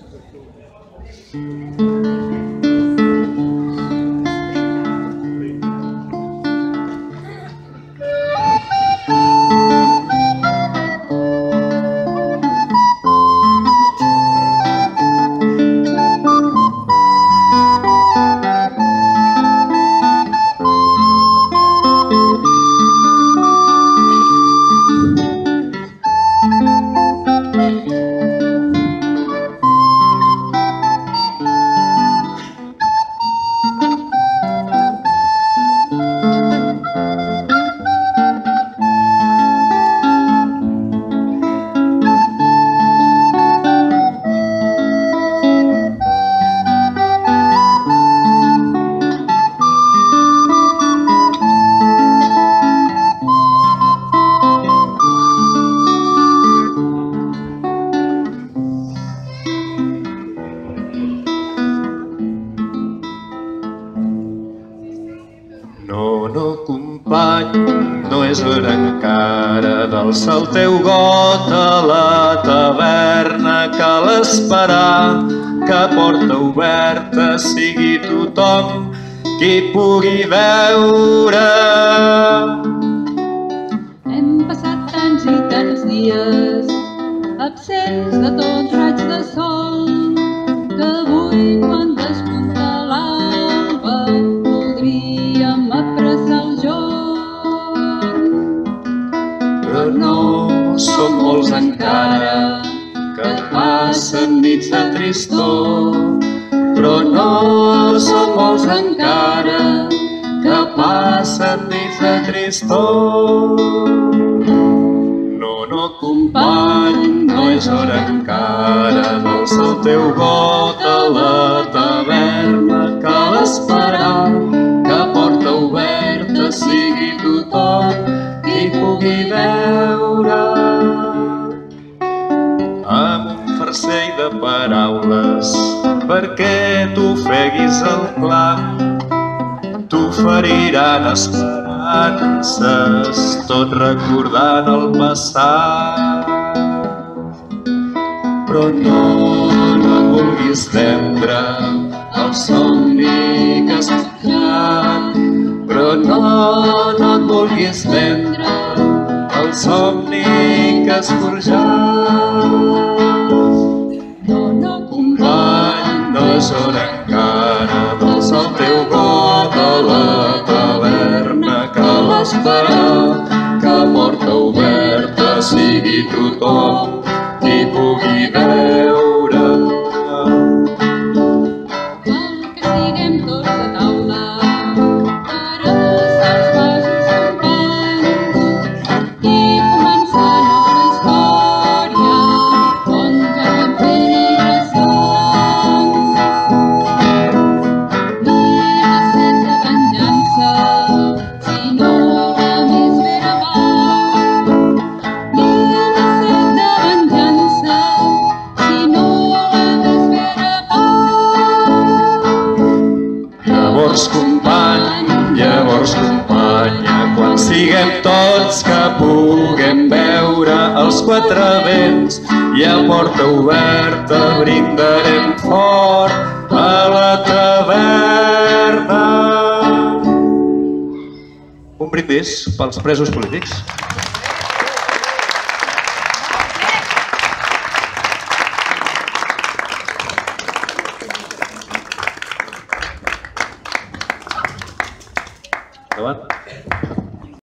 No, company, no és hora encara d'alçar el teu got a la taverna. Cal esperar que a porta oberta sigui tothom qui pugui veure. Hem passat tants i tants dies absents de tots raigs de sol que avui, quan despunta l'alba, voldríem apressar el jorn. Però no som molts encara que passen nits de tristor. Però no som molts encara que passen nits de tristor. No, company, no és hora encara d'alçar el teu got a la taverna. Cal esperar que a porta oberta sigui tothom qui pugui veure. Amb un farcell de paraules perquè t'ofeguis el clam, t'oferiran esperances, tot recordant el passat. Però no et vulguis vendre el somni que has forjat. Però no et vulguis vendre el somni que has forjat. No, company, no és hora encara d'alçar el teu got a la taverna. Cal esperar que a porta oberta sigui tothom qui pugui veure. cal que siguem tots a taula per alçar els vasos companys i començar nova història on ja no hem fet sang. Ni la set de venjança, sinó la més vera pau. Ni la set de venjança, sinó la més vera pau. Llavors, companya, quan siguem tots que puguem veure els quatre vents i a porta oberta brindarem fort a la taverna. Un brindis pels presos polítics. Endavant.